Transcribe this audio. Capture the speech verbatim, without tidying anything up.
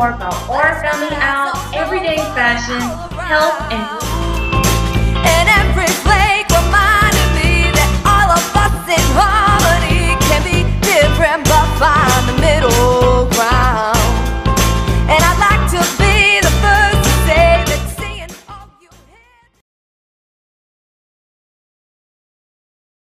more about our family out, everyday fashion, health, and